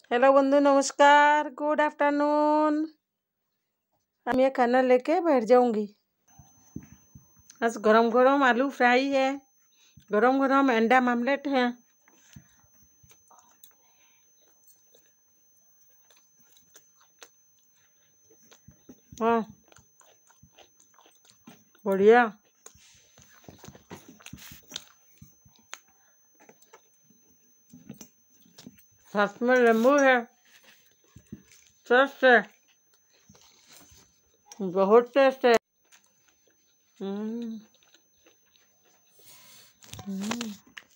Hello बंधु, नमस्कार, good afternoon. हम ये खाना लेके बैठ जाऊंगी। आज गरम गरम आलू फ्राई है, गरम गरम अंडा आमलेट है। हाँ, बढ़िया। साथ में नींबू है, टेस्ट है, बहुत टेस्ट है। हम्म, हम्म।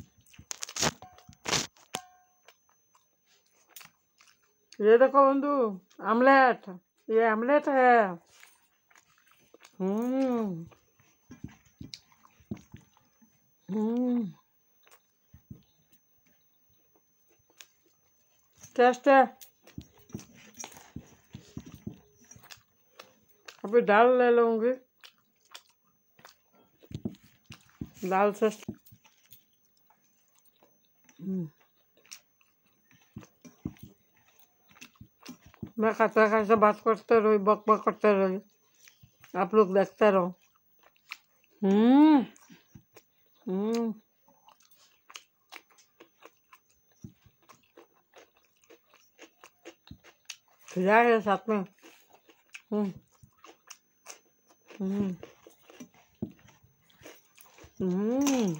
ये देखो बंधु, आमलेट, ये आमलेट है। हम्म, हम्म, टेस्ट है। अभी दाल ले लूंगी, दाल से। मैं खाते खाते बात करते रही, बक बक करते रही, आप लोग देखते रहो। हम्म, हम्म, खिला है साथ में। हम्म, हम्म, हम्म।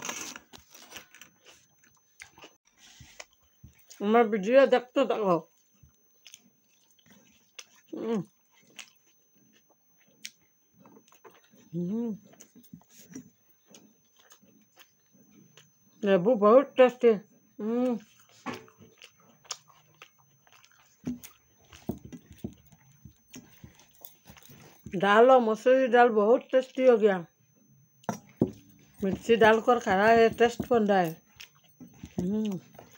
मैं वीडियो देखते देखो। हम्म, हम्म। नींबू बहुत टेस्टी। हम्म, दाल और मसूरी दाल बहुत टेस्टी हो गया। मिर्ची डालकर खाना है, टेस्ट बन रहा है। हम्म,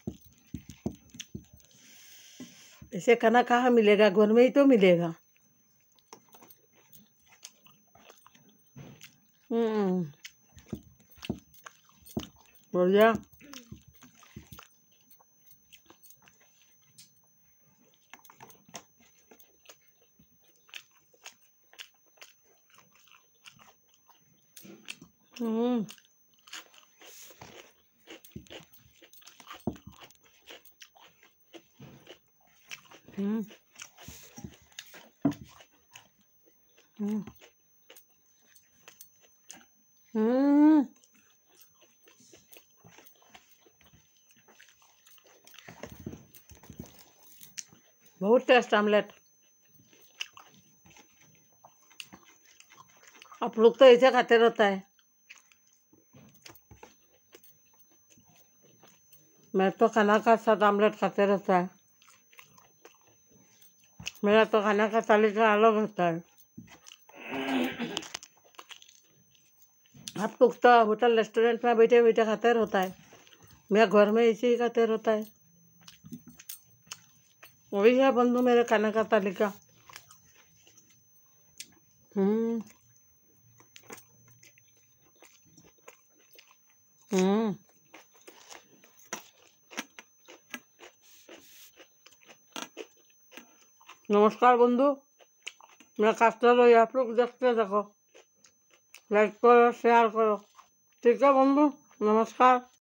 ऐसे खाना कहाँ मिलेगा, घर में ही तो मिलेगा। हम्म, बढ़िया। हम्म, हम्म, हम्म, हम्म। बहुत टेस्ट आमलेट। आप लोग तो ऐसे खाते रहता है, मैं तो खाना का साथ आमलेट खाते रहता है। मेरा तो खाना का तालिका अलग होता है। आप लोग तो होटल रेस्टोरेंट में बैठे बैठे खाते रहता है, मैं घर में ऐसे ही खाते रहता है। वही है बंधु मेरे खाने का तालिका। हम्म, हम्म। नमस्कार बंधु, मैं खाते रही, आप लोग देखते देखो, लाइक करो, शेयर करो। ठीक है बंधु, नमस्कार।